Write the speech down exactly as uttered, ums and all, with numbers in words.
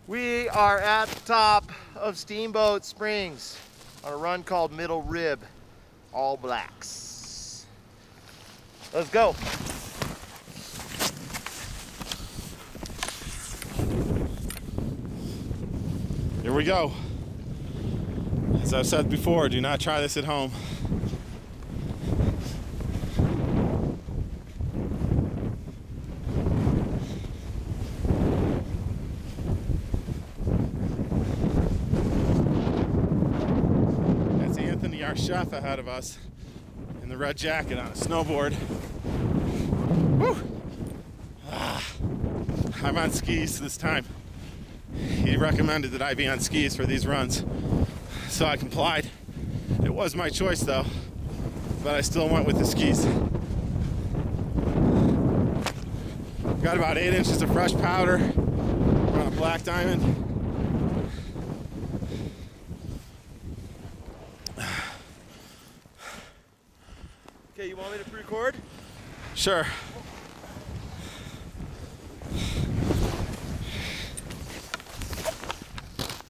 We are at the top of Steamboat Springs on a run called Middle Rib, All Blacks. Let's go. Here we go. As I've said before, do not try this at home. That's Anthony, our chef, ahead of us in the red jacket on a snowboard. Woo! Ah, I'm on skis this time. He recommended that I be on skis for these runs, so I complied. It was my choice though, but I still went with the skis. Got about eight inches of fresh powder. We're on a black diamond. Okay, you want me to record? Sure.